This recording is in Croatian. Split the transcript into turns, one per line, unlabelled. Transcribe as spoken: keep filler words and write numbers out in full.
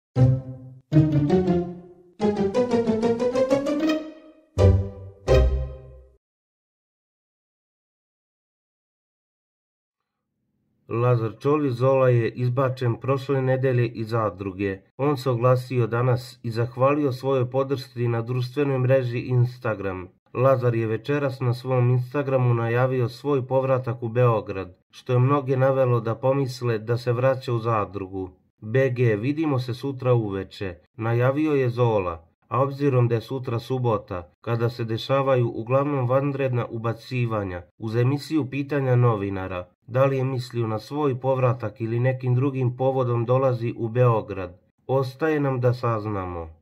Lazar Čolić Zola je izbačen prošle nedelje iz zadruge. On se oglasio danas i zahvalio svojoj podršci na društvenoj mreži Instagram. Lazar je večeras na svom Instagramu najavio svoj povratak u Beograd, što je mnoge navelo da pomisle da se vraća u zadrugu. B G, vidimo se sutra uveče, najavio je Zola, a obzirom da je sutra subota, kada se dešavaju uglavnom vanredna ubacivanja uz emisiju pitanja novinara, da li je mislio na svoj povratak ili nekim drugim povodom dolazi u Beograd, ostaje nam da saznamo.